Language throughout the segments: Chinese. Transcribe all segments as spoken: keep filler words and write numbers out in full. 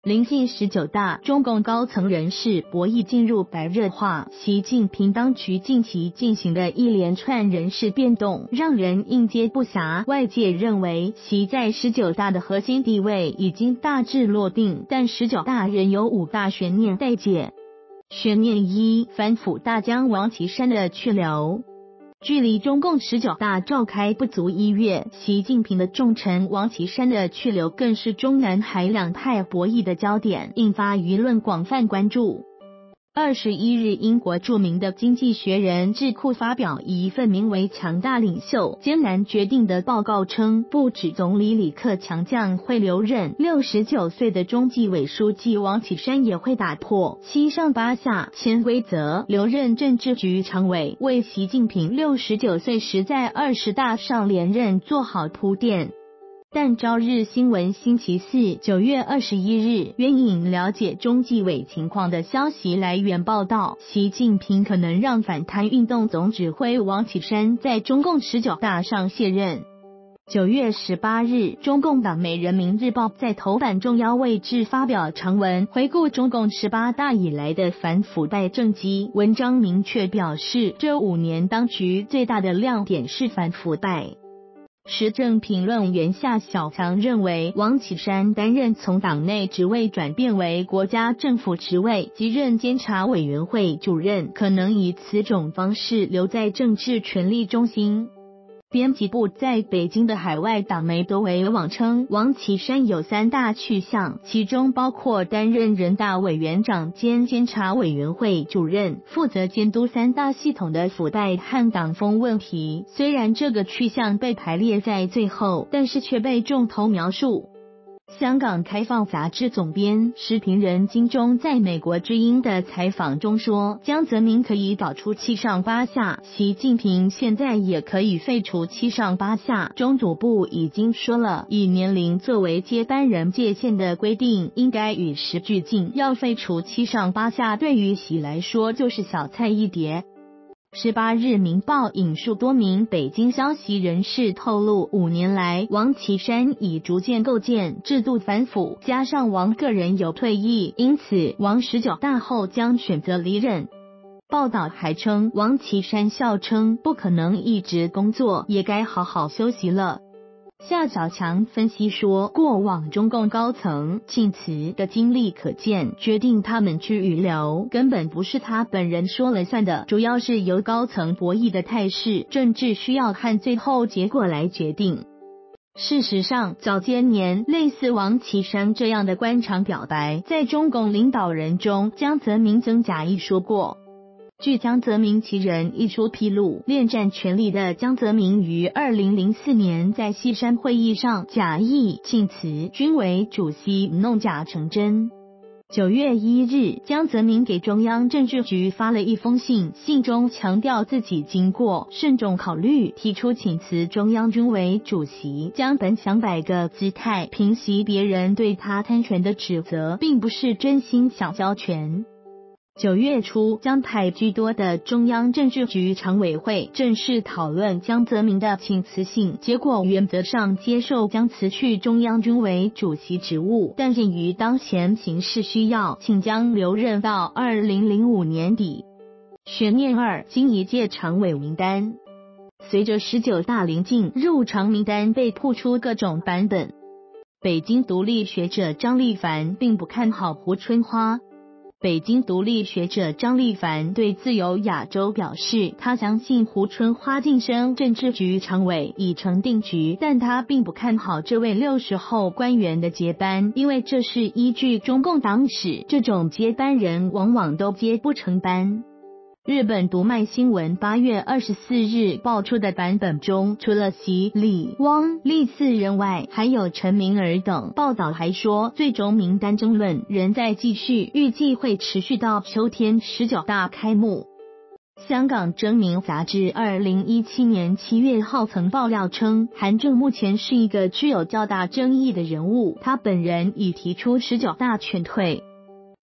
临近十九大，中共高层人事博弈进入白热化。习近平当局近期进行的一连串人事变动，让人应接不暇。外界认为，习在十九大的核心地位已经大致落定，但十九大仍有五大悬念待解。悬念一：反腐大将王岐山的去留。距离中共十九大召开不足一月，习近平的重臣王岐山的去留更是中南海两派博弈的焦点，引发舆论广泛关注。二十一日，英国著名的经济学人智库发表一份名为《强大领袖艰难决定》的报告称，不止总理李克强将会留任，六十九岁的中纪委书记王岐山也会打破七上八下潜规则，留任政治局常委，为习近平六十九岁时在二十大上连任做好铺垫。但朝日新闻星期四九月二十一日援引了解中纪委情况的消息来源报道，习近平可能让反贪运动总指挥王岐山在中共十九大上卸任。九月十八日，中共党媒人民日报在头版重要位置发表长文，回顾中共十八大以来的反腐败政绩。文章明确表示，这五年当局最大的亮点是反腐败。时政评论员夏小强认为，王岐山担任从党内职位转变为国家政府职位，即任监察委员会主任，可能以此种方式留在政治权力中心。编辑部在北京的海外党媒都为网称，王岐山有三大去向，其中包括担任人大委员长兼监察委员会主任，负责监督三大系统的腐败和党风问题。虽然这个去向被排列在最后，但是却被重头描述。香港开放杂志总编、时评人金钟在美国之音的采访中说，江泽民可以搞出七上八下，习近平现在也可以废除七上八下。中组部已经说了，以年龄作为接班人界限的规定应该与时俱进，要废除七上八下对于习来说就是小菜一碟。十八日，明报引述多名北京消息人士透露，五年来王岐山已逐渐构建制度反腐，加上王个人有退役，因此王十九大后将选择离任。报道还称，王岐山笑称不可能一直工作，也该好好休息了。夏小强分析说，过往中共高层庆慈的经历可见，决定他们去与留根本不是他本人说了算的，主要是由高层博弈的态势，政治需要看最后结果来决定。事实上，早些年类似王岐山这样的官场表白，在中共领导人中，江泽民曾假意说过。据江泽民其人一书披露，恋战权力的江泽民于二零零四年在西山会议上假意庆慈军委主席，弄假成真。九月一日，江泽民给中央政治局发了一封信，信中强调自己经过慎重考虑，提出请辞中央军委主席，将本想摆个姿态平息别人对他贪权的指责，并不是真心想交权。九月初，江派居多的中央政治局常委会正式讨论江泽民的请辞信，结果原则上接受将辞去中央军委主席职务，但鉴于当前形势需要，请将留任到二零零五年底。悬念二：新一届常委名单。随着十九大临近，入常名单被曝出各种版本。北京独立学者张立凡并不看好胡春花。北京独立学者张立凡对自由亚洲表示，他相信胡春花晋升政治局常委已成定局，但他并不看好这位六十后官员的接班，因为这是依据中共党史，这种接班人往往都接不成班。日本读卖新闻八月二十四日爆出的版本中，除了习、李、汪、厉四人外，还有陈明儿等。报道还说，最终名单争论仍在继续，预计会持续到秋天十九大开幕。香港真名杂志二零一七年七月号曾爆料称，韩正目前是一个具有较大争议的人物，他本人已提出十九大劝退。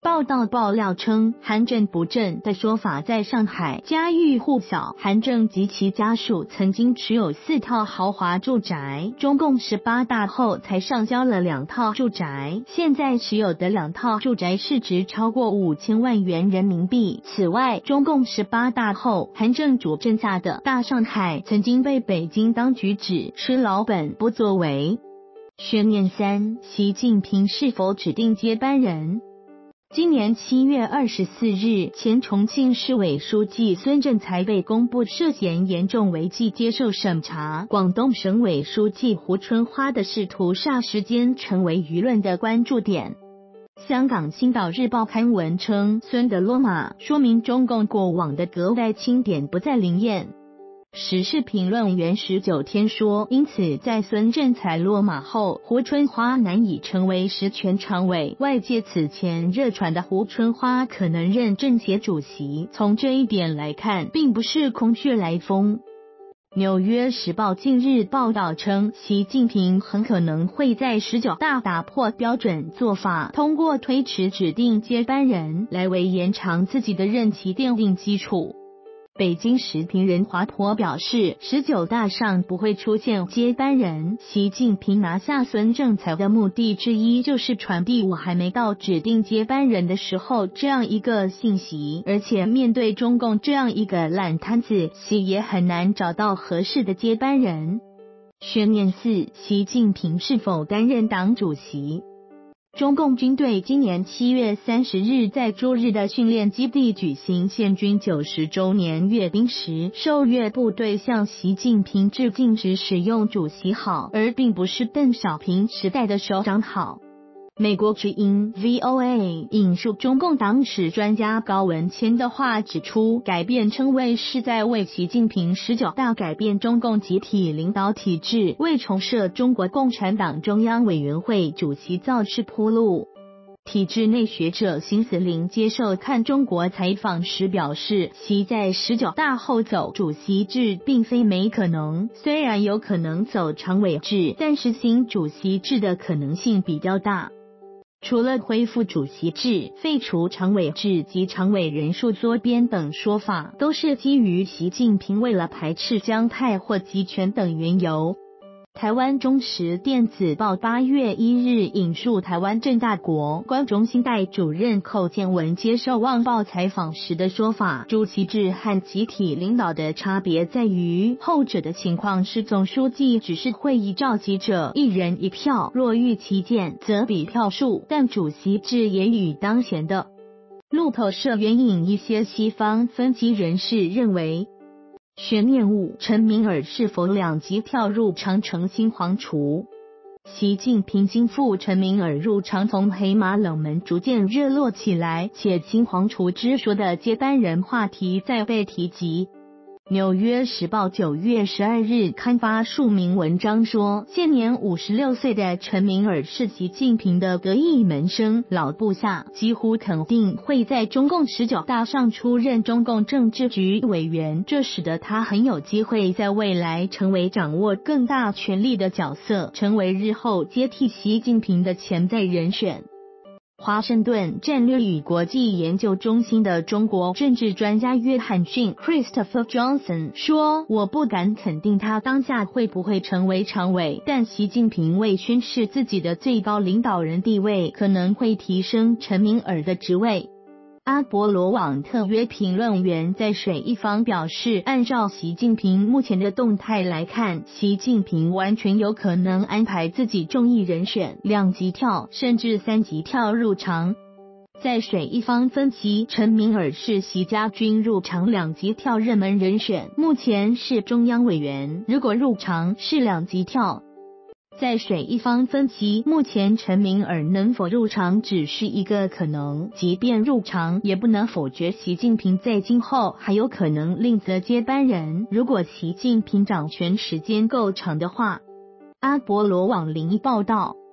报道爆料称，韩正不正的说法在上海家喻户晓。韩正及其家属曾经持有四套豪华住宅，中共十八大后才上交了两套住宅，现在持有的两套住宅市值超过五千万元人民币。此外，中共十八大后，韩正主政下的大上海曾经被北京当局指吃老本不作为。悬念三：习近平是否指定接班人？今年七月二十四日，前重庆市委书记孙政才被公布涉嫌严重违纪接受审查。广东省委书记胡春华的仕途霎时间成为舆论的关注点。香港《星岛日报》刊文称，孙的落马说明中共过往的隔代钦点不再灵验。时事评论员十九天说，因此在孙政才落马后，胡春华难以成为实权常委。外界此前热传的胡春华可能任政协主席，从这一点来看，并不是空穴来风。纽约时报近日报道称，习近平很可能会在十九大打破标准做法，通过推迟指定接班人来为延长自己的任期奠定基础。北京时评人华佗表示，十九大上不会出现接班人，习近平拿下孙政才的目的之一就是传递我还没到指定接班人的时候这样一个信息，而且面对中共这样一个烂摊子，习也很难找到合适的接班人。悬念四：习近平是否担任党主席？中共军队今年七月三十日在驻日的训练基地举行宪军九十周年阅兵时，受阅部队向习近平致敬时使用主席好，而并不是邓小平时代的首长好。美国之音 V O A 引述中共党史专家高文谦的话指出，改变称谓是在为习近平十九大改变中共集体领导体制，为重设中国共产党中央委员会主席造势铺路。体制内学者辛思林接受看中国采访时表示，习在十九大后走主席制并非没可能，虽然有可能走常委制，但实行主席制的可能性比较大。除了恢复主席制、废除常委制及常委人数缩编等说法，都是基于习近平为了排斥江派或集权等缘由。台湾中时电子报八月一日引述台湾政大国关中心代主任寇建文接受旺报采访时的说法，主席制和集体领导的差别在于，后者的情况是总书记只是会议召集者一人一票，若遇其见则比票数，但主席制也与当前的路透社援引一些西方分析人士认为，悬念五：陈明尔是否两级跳入长城新皇储？习近平心腹陈明尔入常从黑马冷门逐渐热络起来，且新皇储之说的接班人话题再被提及。纽约时报九月十二日刊发署名文章说，现年五十六岁的陈明尔是习近平的得意门生，老部下，几乎肯定会在中共十九大上出任中共政治局委员，这使得他很有机会在未来成为掌握更大权力的角色，成为日后接替习近平的潜在人选。华盛顿战略与国际研究中心的中国政治专家约翰逊 Christopher Johnson 说，我不敢肯定他当下会不会成为常委，但习近平为宣示自己的最高领导人地位，可能会提升陈明尔的职位。阿波罗网特约评论员在水一方表示，按照习近平目前的动态来看，习近平完全有可能安排自己中意人选两级跳甚至三级跳入常。在水一方分析，陈明尔是习家军入常两级跳热门人选，目前是中央委员，如果入常是两级跳。在水一方分析，目前陈明尔能否入常只是一个可能，即便入常也不能否决习近平在今后还有可能另择接班人，如果习近平掌权时间够长的话。阿波罗网零一报道。